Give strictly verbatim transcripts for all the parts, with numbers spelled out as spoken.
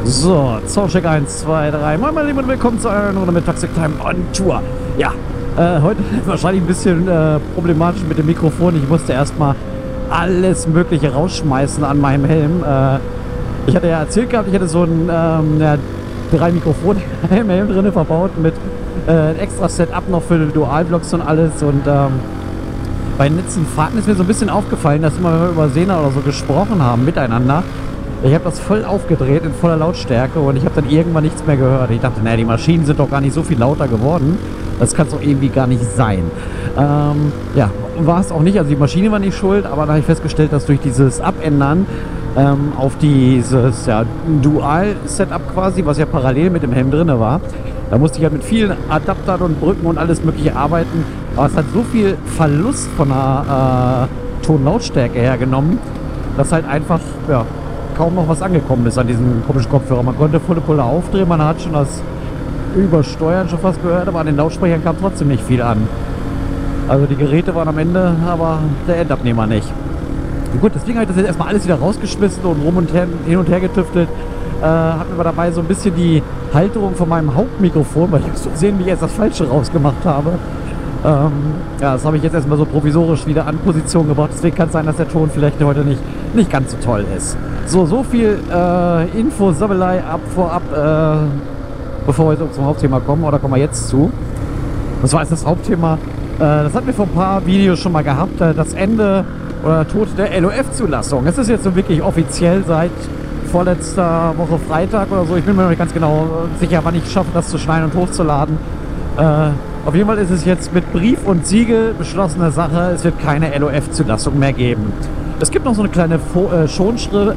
So, Soundcheck eins, zwei, drei. Moin meine Lieben und willkommen zu einer Runde mit Toxic Time on Tour. Ja, äh, heute wahrscheinlich ein bisschen äh, problematisch mit dem Mikrofon. Ich musste erstmal alles Mögliche rausschmeißen an meinem Helm. Äh, ich hatte ja erzählt gehabt, ich hatte so ein ähm, ja, drei Mikrofone im Helm drin verbaut mit äh, extra Setup noch für Dualblocks und alles. Und ähm, bei den letzten Fahrten ist mir so ein bisschen aufgefallen, dass immer, wenn wir über Sena oder so gesprochen haben miteinander, ich habe das voll aufgedreht in voller Lautstärke und ich habe dann irgendwann nichts mehr gehört. Ich dachte, naja, die Maschinen sind doch gar nicht so viel lauter geworden. Das kann es doch irgendwie gar nicht sein. Ähm, ja, war es auch nicht. Also die Maschine war nicht schuld, aber da habe ich festgestellt, dass durch dieses Abändern ähm, auf dieses ja, Dual-Setup quasi, was ja parallel mit dem Helm drin war, da musste ich halt mit vielen Adaptern und Brücken und alles mögliche arbeiten. Aber es hat so viel Verlust von der äh, Tonlautstärke hergenommen, dass halt einfach, ja, kaum noch was angekommen ist an diesem komischen Kopfhörer. Man konnte volle Pulle aufdrehen, man hat schon das Übersteuern schon fast gehört, aber an den Lautsprechern kam trotzdem nicht viel an. Also die Geräte waren am Ende, aber der Endabnehmer nicht. Gut, deswegen habe ich das jetzt erstmal alles wieder rausgeschmissen und rum und her, hin und her getüftelt. Äh, habe mir dabei so ein bisschen die Halterung von meinem Hauptmikrofon, weil ich muss so sehen, wie ich jetzt das Falsche rausgemacht habe. Ähm, ja, das habe ich jetzt erstmal so provisorisch wieder an Position gebracht. Deswegen kann es sein, dass der Ton vielleicht heute nicht, nicht ganz so toll ist. So, so viel äh, Info, Sabbelei ab vorab, äh, bevor wir jetzt zum Hauptthema kommen. Oder kommen wir jetzt zu? Das war jetzt das Hauptthema. Äh, das hatten wir vor ein paar Videos schon mal gehabt. Äh, das Ende oder Tod der L O F-Zulassung. Es ist jetzt so wirklich offiziell seit vorletzter Woche Freitag oder so. Ich bin mir noch nicht ganz genau sicher, wann ich schaffe, das zu schneiden und hochzuladen. Äh, Auf jeden Fall ist es jetzt mit Brief und Siegel beschlossene Sache, es wird keine L O F-Zulassung mehr geben. Es gibt noch so eine kleine Fo äh, Schonschrift.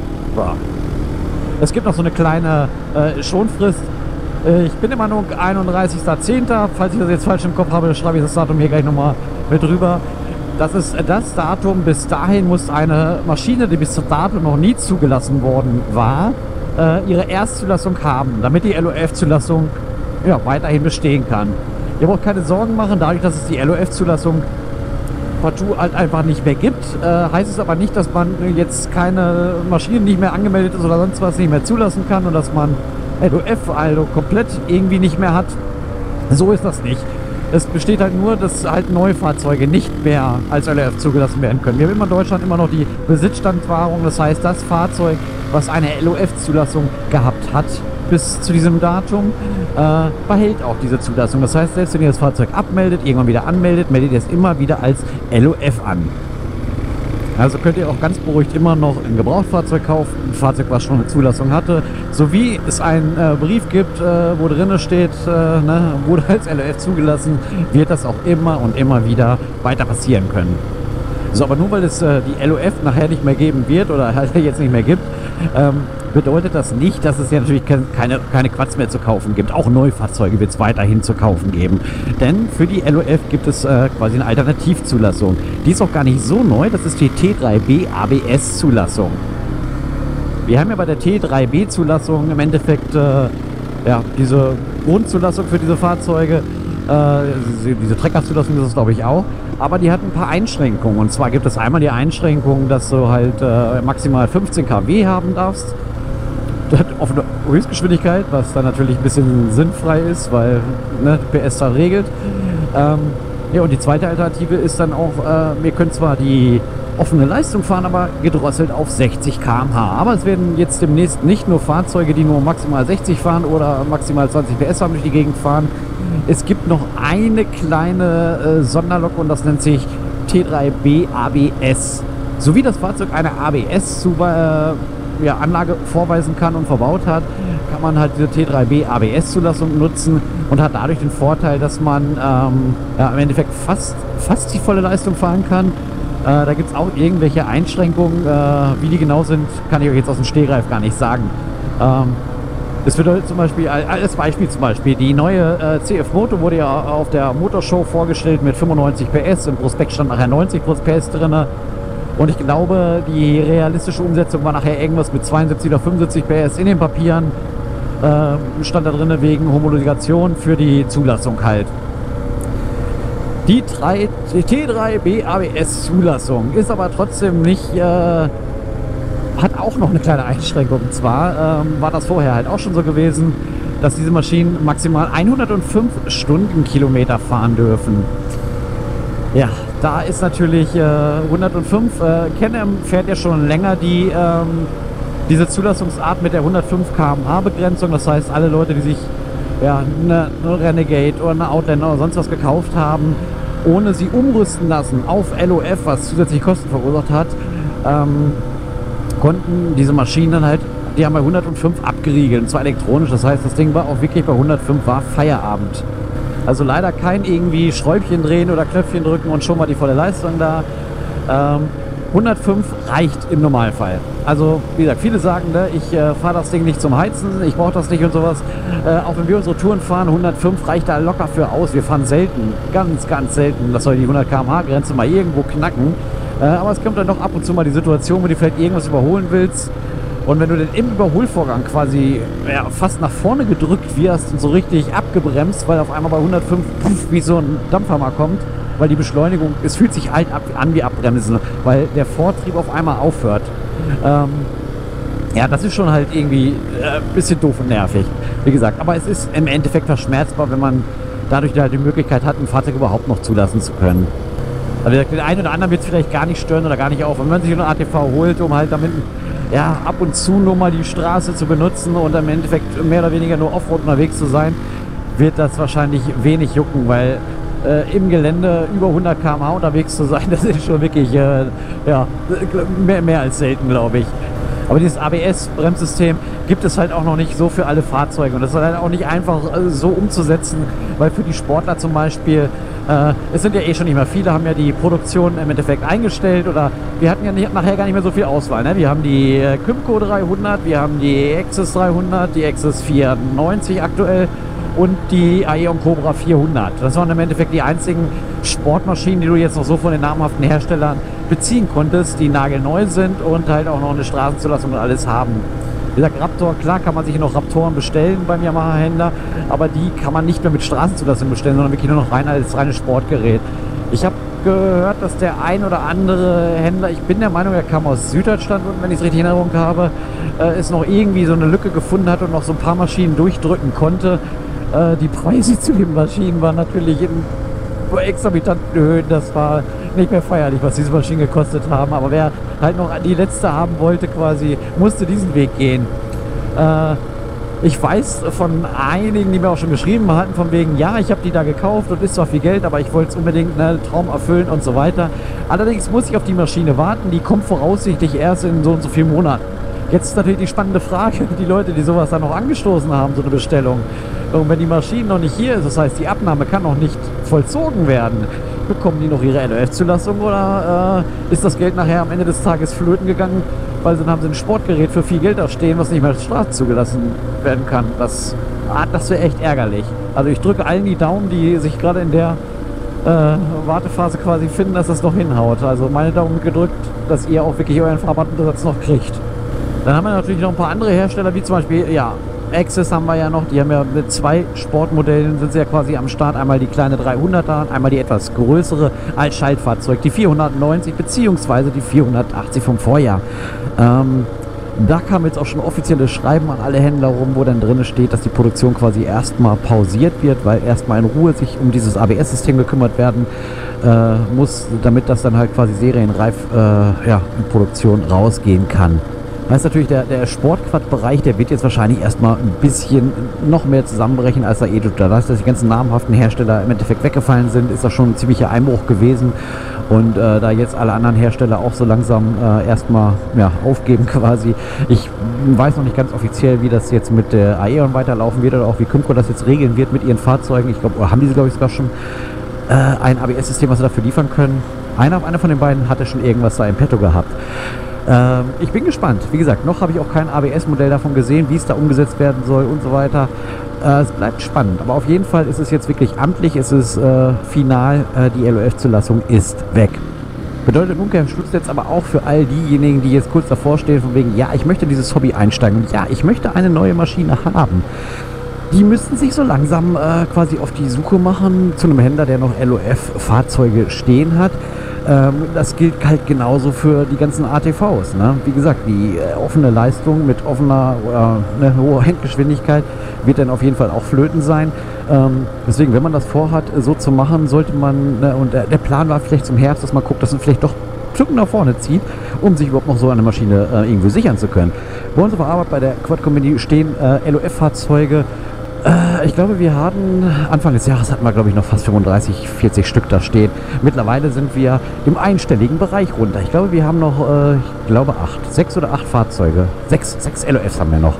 Es gibt noch so eine kleine äh, Schonfrist. Äh, ich bin immer nur einunddreißigster zehnter Falls ich das jetzt falsch im Kopf habe, schreibe ich das Datum hier gleich nochmal mit rüber. Das ist das Datum. Bis dahin muss eine Maschine, die bis zum Datum noch nie zugelassen worden war, äh, ihre Erstzulassung haben, damit die L O F-Zulassung ja, weiterhin bestehen kann. Ihr braucht keine Sorgen machen, dadurch, dass es die L O F-Zulassung partout halt einfach nicht mehr gibt, äh, heißt es aber nicht, dass man jetzt keine Maschinen nicht mehr angemeldet ist oder sonst was nicht mehr zulassen kann und dass man L O F also komplett irgendwie nicht mehr hat. So ist das nicht. Es besteht halt nur, dass halt neue Fahrzeuge nicht mehr als L O F zugelassen werden können. Wir haben immer in Deutschland immer noch die Besitzstandwahrung, das heißt, das Fahrzeug, was eine L O F-Zulassung gehabt hat, bis zu diesem Datum, äh, behält auch diese Zulassung. Das heißt, selbst wenn ihr das Fahrzeug abmeldet, irgendwann wieder anmeldet, meldet ihr es immer wieder als L O F an. Also könnt ihr auch ganz beruhigt immer noch ein Gebrauchtfahrzeug kaufen, ein Fahrzeug, was schon eine Zulassung hatte, sowie es einen äh, Brief gibt, äh, wo drin steht, äh, ne, wurde als L O F zugelassen, wird das auch immer und immer wieder weiter passieren können. So, aber nur weil es äh, die L O F nachher nicht mehr geben wird oder halt jetzt nicht mehr gibt, ähm, bedeutet das nicht, dass es ja natürlich keine, keine Quatsch mehr zu kaufen gibt. Auch Neufahrzeuge wird es weiterhin zu kaufen geben. Denn für die L O F gibt es äh, quasi eine Alternativzulassung. Die ist auch gar nicht so neu, das ist die T drei B A B S-Zulassung. Wir haben ja bei der T drei B-Zulassung im Endeffekt äh, ja, diese Grundzulassung für diese Fahrzeuge. Äh, diese Trecker-Zulassung ist es, glaube ich, auch. Aber die hat ein paar Einschränkungen. Und zwar gibt es einmal die Einschränkung, dass du halt äh, maximal fünfzehn Kilometer pro Stunde haben darfst. Auf eine Höchstgeschwindigkeit, was dann natürlich ein bisschen sinnfrei ist, weil ne, P S da regelt. Ähm, ja, und die zweite Alternative ist dann auch, äh, wir können zwar die offene Leistung fahren, aber gedrosselt auf sechzig Kilometer pro Stunde. Aber es werden jetzt demnächst nicht nur Fahrzeuge, die nur maximal sechzig fahren oder maximal zwanzig P S haben, durch die Gegend fahren. Es gibt noch eine kleine äh, Sonderlok und das nennt sich T drei B A B S. Sowie das Fahrzeug eine A B S-Anlage äh, ja, vorweisen kann und verbaut hat, kann man halt diese T drei B A B S-Zulassung nutzen und hat dadurch den Vorteil, dass man ähm, ja, im Endeffekt fast, fast die volle Leistung fahren kann. Äh, da gibt es auch irgendwelche Einschränkungen. Äh, wie die genau sind, kann ich euch jetzt aus dem Stehgreif gar nicht sagen. Ähm, Das bedeutet zum Beispiel, als Beispiel zum Beispiel, die neue äh, C F Moto wurde ja auf der Motorshow vorgestellt mit fünfundneunzig P S, im Prospekt stand nachher neunzig P S drin. Und ich glaube, die realistische Umsetzung war nachher irgendwas mit zweiundsiebzig oder fünfundsiebzig P S in den Papieren. Äh, stand da drin wegen Homologation für die Zulassung halt. Die T drei B A B S Zulassung ist aber trotzdem nicht... Äh, hat auch noch eine kleine Einschränkung. Und zwar ähm, war das vorher halt auch schon so gewesen, dass diese Maschinen maximal hundertfünf Stundenkilometer fahren dürfen. Ja, da ist natürlich äh, hundertfünf. Äh, Can-Am fährt ja schon länger die, ähm, diese Zulassungsart mit der hundertfünf Kilometer pro Stunde Begrenzung. Das heißt, alle Leute, die sich ja, eine, eine Renegade oder eine Outlander oder sonst was gekauft haben, ohne sie umrüsten lassen auf L O F, was zusätzlich Kosten verursacht hat, ähm, konnten diese Maschinen dann halt, die haben bei hundertfünf abgeriegelt, und zwar elektronisch. Das heißt, das Ding war auch wirklich bei hundertfünf, war Feierabend. Also leider kein irgendwie Schräubchen drehen oder Knöpfchen drücken und schon mal die volle Leistung da. Ähm, hundertfünf reicht im Normalfall. Also wie gesagt, viele sagen, ne, ich äh, fahre das Ding nicht zum Heizen, ich brauche das nicht und sowas. Äh, auch wenn wir unsere Touren fahren, hundertfünf reicht da locker für aus. Wir fahren selten, ganz, ganz selten, dass wir die hundert Kilometer pro Stunde Grenze mal irgendwo knacken. Äh, aber es kommt dann doch ab und zu mal die Situation, wo du vielleicht irgendwas überholen willst. Und wenn du dann im Überholvorgang quasi ja, fast nach vorne gedrückt wirst und so richtig abgebremst, weil auf einmal bei hundertfünf puff, wie so ein Dampfer mal kommt, weil die Beschleunigung, es fühlt sich halt ab, an wie Abbremsen, weil der Vortrieb auf einmal aufhört. Ähm, ja, das ist schon halt irgendwie ein äh, bisschen doof und nervig, wie gesagt. Aber es ist im Endeffekt verschmerzbar, wenn man dadurch halt die Möglichkeit hat, ein Fahrzeug überhaupt noch zulassen zu können. Also den einen oder anderen wird es vielleicht gar nicht stören oder gar nicht auf. Wenn man sich eine A T V holt, um halt damit ja, ab und zu nur mal die Straße zu benutzen und im Endeffekt mehr oder weniger nur Offroad unterwegs zu sein, wird das wahrscheinlich wenig jucken, weil äh, im Gelände über hundert Kilometer pro Stunde unterwegs zu sein, das ist schon wirklich äh, ja, mehr, mehr als selten, glaube ich. Aber dieses A B S-Bremssystem gibt es halt auch noch nicht so für alle Fahrzeuge. Und das ist halt auch nicht einfach äh, so umzusetzen, weil für die Sportler zum Beispiel, äh, es sind ja eh schon nicht mehr viele, haben ja die Produktion im Endeffekt eingestellt oder wir hatten ja nicht, nachher gar nicht mehr so viel Auswahl. Ne? Wir haben die äh, Kymco dreihundert, wir haben die Axis dreihundert, die Axis vierhundertneunzig aktuell und die Aeon Cobra vierhundert. Das waren im Endeffekt die einzigen Sportmaschinen, die du jetzt noch so von den namhaften Herstellern beziehen konntest, die nagelneu sind und halt auch noch eine Straßenzulassung und alles haben. Wie gesagt, Raptor, klar kann man sich noch Raptoren bestellen beim Yamaha-Händler, aber die kann man nicht mehr mit Straßenzulassung bestellen, sondern wirklich nur noch rein als reines Sportgerät. Ich habe gehört, dass der ein oder andere Händler, ich bin der Meinung, er kam aus Süddeutschland und wenn ich es richtig in Erinnerung habe, äh, es noch irgendwie so eine Lücke gefunden hat und noch so ein paar Maschinen durchdrücken konnte. Äh, die Preise zu den Maschinen waren natürlich in exorbitanten Höhen. Das war nicht mehr feierlich, was diese Maschinen gekostet haben. Aber wer halt noch die letzte haben wollte, quasi, musste diesen Weg gehen. Äh, ich weiß von einigen, die mir auch schon geschrieben hatten, von wegen, ja, ich habe die da gekauft und ist zwar viel Geld, aber ich wollte es unbedingt, ne, Traum erfüllen und so weiter. Allerdings muss ich auf die Maschine warten. Die kommt voraussichtlich erst in so und so vielen Monaten. Jetzt ist natürlich die spannende Frage, die Leute, die sowas dann noch angestoßen haben, so eine Bestellung. Und wenn die Maschine noch nicht hier ist, das heißt, die Abnahme kann noch nicht vollzogen werden, bekommen die noch ihre L O F-Zulassung oder äh, ist das Geld nachher am Ende des Tages flöten gegangen, weil dann haben sie ein Sportgerät für viel Geld da stehen, was nicht mehr als Straße zugelassen werden kann. Das, ah, das wäre echt ärgerlich. Also ich drücke allen die Daumen, die sich gerade in der äh, Wartephase quasi finden, dass das noch hinhaut. Also meine Daumen gedrückt, dass ihr auch wirklich euren Fahrbadunsatz noch kriegt. Dann haben wir natürlich noch ein paar andere Hersteller, wie zum Beispiel, ja, Axis haben wir ja noch, die haben ja mit zwei Sportmodellen, sind sie ja quasi am Start, einmal die kleine dreihunderter und einmal die etwas größere als Schaltfahrzeug, die vierhundertneunzig bzw. die vierhundertachtzig vom Vorjahr. Ähm, da kam jetzt auch schon offizielles Schreiben an alle Händler rum, wo dann drin steht, dass die Produktion quasi erstmal pausiert wird, weil erstmal in Ruhe sich um dieses A B S-System gekümmert werden äh, muss, damit das dann halt quasi serienreif äh, ja, in Produktion rausgehen kann. Das ist natürlich, der, der Sportquad-Bereich, der wird jetzt wahrscheinlich erstmal ein bisschen noch mehr zusammenbrechen, als er eh tut. Da dass die ganzen namhaften Hersteller im Endeffekt weggefallen sind, ist das schon ein ziemlicher Einbruch gewesen. Und äh, da jetzt alle anderen Hersteller auch so langsam äh, erstmal ja, aufgeben quasi. Ich weiß noch nicht ganz offiziell, wie das jetzt mit der Aeon weiterlaufen wird oder auch wie Kymco das jetzt regeln wird mit ihren Fahrzeugen. Ich glaube, haben diese, glaube ich, sogar schon äh, ein A B S-System, was sie dafür liefern können. Einer, einer von den beiden hatte schon irgendwas da im Petto gehabt. Ähm, ich bin gespannt. Wie gesagt, noch habe ich auch kein A B S-Modell davon gesehen, wie es da umgesetzt werden soll und so weiter. Äh, es bleibt spannend. Aber auf jeden Fall ist es jetzt wirklich amtlich, es ist äh, final, äh, die L O F-Zulassung ist weg. Bedeutet im Umkehrschluss jetzt aber auch für all diejenigen, die jetzt kurz davor stehen, von wegen, ja, ich möchte in dieses Hobby einsteigen und ja, ich möchte eine neue Maschine haben. Die müssten sich so langsam äh, quasi auf die Suche machen zu einem Händler, der noch L O F-Fahrzeuge stehen hat. Ähm, das gilt halt genauso für die ganzen A T Vs. Ne? Wie gesagt, die äh, offene Leistung mit offener oder eine hohe Endgeschwindigkeit wird dann auf jeden Fall auch flöten sein. Ähm, deswegen, wenn man das vorhat, so zu machen, sollte man, ne, und der, der Plan war vielleicht zum Herbst, dass man guckt, dass man vielleicht doch Stücken nach vorne zieht, um sich überhaupt noch so eine Maschine äh, irgendwie sichern zu können. Bei uns auf der Arbeit bei der Quad Company stehen äh, L O F-Fahrzeuge. Ich glaube, wir hatten, Anfang des Jahres hatten wir, glaube ich, noch fast fünfunddreißig, vierzig Stück da stehen. Mittlerweile sind wir im einstelligen Bereich runter. Ich glaube, wir haben noch, äh, ich glaube, acht, sechs oder acht Fahrzeuge. Sechs, sechs L O Fs haben wir noch.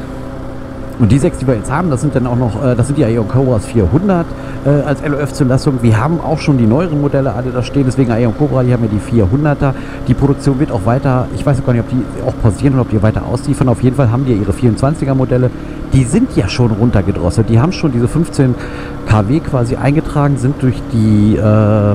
Und die sechs, die wir jetzt haben, das sind dann auch noch, äh, das sind die Aeon Cobras vierhundert äh, als L O F-Zulassung. Wir haben auch schon die neueren Modelle alle da stehen, deswegen Aeon Cobra, die haben ja die vierhunderter. Die Produktion wird auch weiter, ich weiß auch gar nicht, ob die auch pausieren oder ob die weiter ausliefern. Auf jeden Fall haben die ihre vierundzwanziger Modelle. Die sind ja schon runtergedrosselt. Die haben schon diese fünfzehn Kilowatt quasi eingetragen, sind durch die, äh,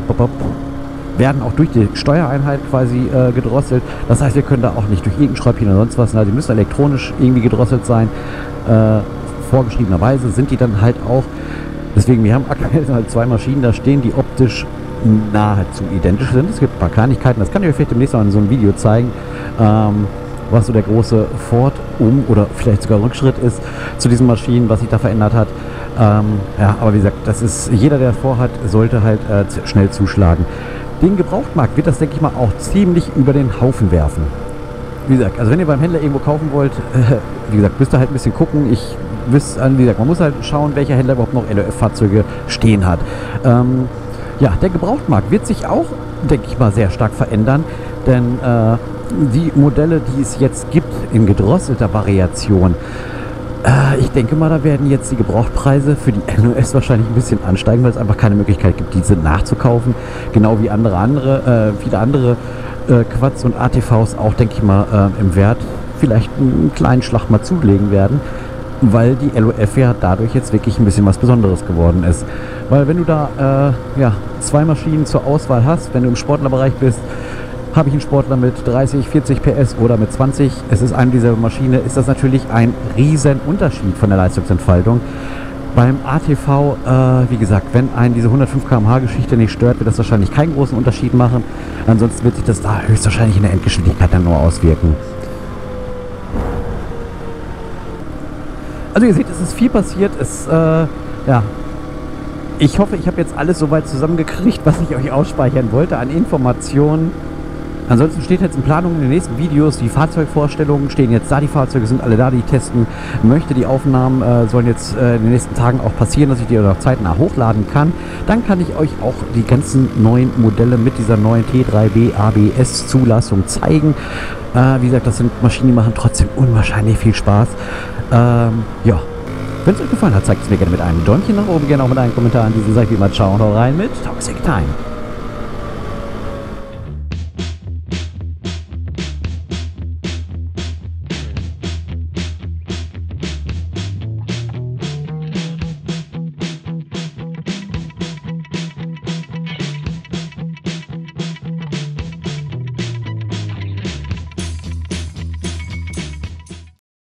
werden auch durch die Steuereinheit quasi äh, gedrosselt. Das heißt, wir können da auch nicht durch irgendein Schräubchen oder sonst was, na, die müssen elektronisch irgendwie gedrosselt sein. Äh, vorgeschriebenerweise sind die dann halt auch, deswegen, wir haben aktuell halt zwei Maschinen da stehen, die optisch nahezu identisch sind. Es gibt ein paar Kleinigkeiten, das kann ich euch vielleicht demnächst mal in so einem Video zeigen, ähm, was so der große Fort um oder vielleicht sogar Rückschritt ist zu diesen Maschinen, was sich da verändert hat. Ähm, ja, aber wie gesagt, das ist, jeder, der es vorhat, sollte halt äh, schnell zuschlagen. Den Gebrauchtmarkt wird das, denke ich mal, auch ziemlich über den Haufen werfen. Wie gesagt, also wenn ihr beim Händler irgendwo kaufen wollt, äh, wie gesagt, müsst ihr halt ein bisschen gucken. Ich wüsste, wie gesagt, man muss halt schauen, welcher Händler überhaupt noch L O F-Fahrzeuge stehen hat. Ähm, ja, der Gebrauchtmarkt wird sich auch, denke ich mal, sehr stark verändern, denn äh, die Modelle, die es jetzt gibt in gedrosselter Variation, äh, ich denke mal, da werden jetzt die Gebrauchtpreise für die L O S wahrscheinlich ein bisschen ansteigen, weil es einfach keine Möglichkeit gibt, diese nachzukaufen, genau wie andere, andere äh, viele andere äh, Quads und A T Vs auch, denke ich mal, äh, im Wert vielleicht einen kleinen Schlag mal zulegen werden, weil die L O F ja dadurch jetzt wirklich ein bisschen was Besonderes geworden ist. Weil wenn du da äh, ja, zwei Maschinen zur Auswahl hast, wenn du im Sportlerbereich bist, habe ich einen Sportler mit dreißig, vierzig P S oder mit zwanzig, es ist eine dieser Maschine, ist das natürlich ein riesen Unterschied von der Leistungsentfaltung. Beim A T V, äh, wie gesagt, wenn einen diese hundertfünf Kilometer pro Stunde Geschichte nicht stört, wird das wahrscheinlich keinen großen Unterschied machen. Ansonsten wird sich das da höchstwahrscheinlich in der Endgeschwindigkeit dann nur auswirken. Also ihr seht, es ist viel passiert. Es, äh, ja, ich hoffe, ich habe jetzt alles soweit zusammengekriegt, was ich euch ausspeichern wollte an Informationen. Ansonsten steht jetzt in Planung in den nächsten Videos, die Fahrzeugvorstellungen stehen jetzt da, die Fahrzeuge sind alle da, die ich testen möchte. Die Aufnahmen äh, sollen jetzt äh, in den nächsten Tagen auch passieren, dass ich die auch zeitnah hochladen kann. Dann kann ich euch auch die ganzen neuen Modelle mit dieser neuen T drei B A B S Zulassung zeigen. Äh, wie gesagt, das sind Maschinen, die machen trotzdem unwahrscheinlich viel Spaß. Ähm, ja, wenn es euch gefallen hat, zeigt es mir gerne mit einem Däumchen nach oben, gerne auch mit einem Kommentar an diesen Seite. Wie immer, ciao und hau rein mit Toxic Time.